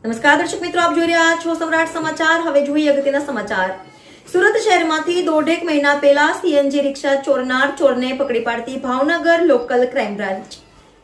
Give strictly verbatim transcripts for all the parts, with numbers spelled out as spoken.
નમસ્કાર દર્શક મિત્રો, આપ જોઈ રહ્યા છો સમ્રાટ સમાચાર। હવે જોઈએ અગત્યના સમાચાર। સુરત શહેરમાંથી દોઢેક મહિના પહેલા સીએનજી રિક્ષા ચોરનાર ચોરને પકડી પાડતી Bhavnagar local crime branch.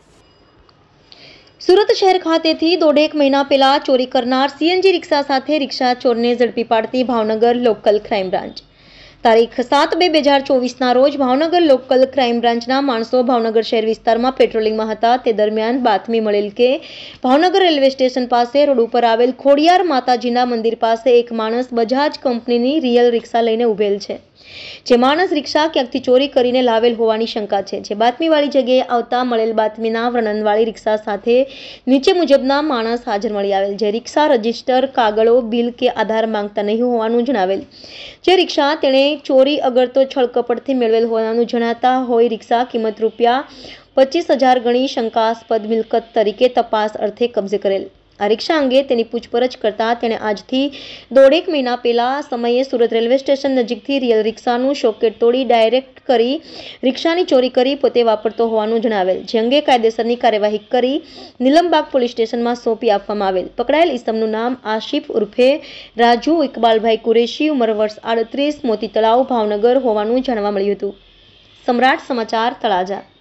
Surat શહેર ખાતેથી દોઢેક મહિના પહેલા ચોરી કરનાર સીએનજી રિક્ષા સાથે રિક્ષા ચોરને ઝડપી પાડતી ભાવનગર લોકલ ક્રાઇમ બ્રાન્ચ। તારીખ સાત બે બે હજાર ચોવીસના રોજ ભાવનગર લોકલ ક્રાઇમ બ્રાન્ચના માણસો ભાવનગર શહેર વિસ્તારમાં પેટ્રોલિંગમાં હતા। તે દરમિયાન બાતમી મળેલ કે ભાવનગર રેલવે સ્ટેશન પાસે રોડ ઉપર આવેલ ખોડિયાર માતાજીના મંદિર પાસે એક માણસ બજાજ કંપનીની રિયલ રિક્ષા લઈને ઉભેલ છે। જે માણસ રિક્ષા ક્યાંકથી ચોરી કરીને લાવેલ હોવાની શંકા છે। જે બાતમીવાળી જગ્યાએ આવતા મળેલ બાતમીના વર્ણનવાળી રિક્ષા સાથે નીચે મુજબના માણસ હાજર મળી આવેલ। જે રિક્ષા રજીસ્ટર, કાગળો, બિલ કે આધાર માંગતા નહીં હોવાનું જણાવેલ। જે રિક્ષા તેણે ચોરી અગર તો છળકપટથી મેળવેલ હોવાનું જણાતા હોય રિક્ષા કિંમત રૂપિયા પચીસ હજાર ગણી શંકાસ્પદ મિલકત તરીકે તપાસ અર્થે કબજે કરેલ। આ રિક્ષા અંગે તેની પૂછપરછ કરતા તેણે આજથી દોઢેક મહિના પહેલા સમયે સુરત રેલવે સ્ટેશન નજીકથી રિયલ રિક્ષાનું શોકેટ તોડી ડાયરેક્ટ કરી રિક્ષાની ચોરી કરી પોતે વાપરતો હોવાનું જણાવેલ। જે અંગે કાયદેસરની કાર્યવાહી કરી નીલમબાગ પોલીસ સ્ટેશનમાં સોંપી આપવામાં આવેલ। પકડાયેલ ઈસમનું નામ આશિફ ઉર્ફે રાજુ ઇકબાલભાઈ કુરેશી, ઉંમર વર્ષ આડત્રીસ, મોતી તળાવ, ભાવનગર હોવાનું જાણવા મળ્યું હતું। સમ્રાટ સમાચાર, તળાજા।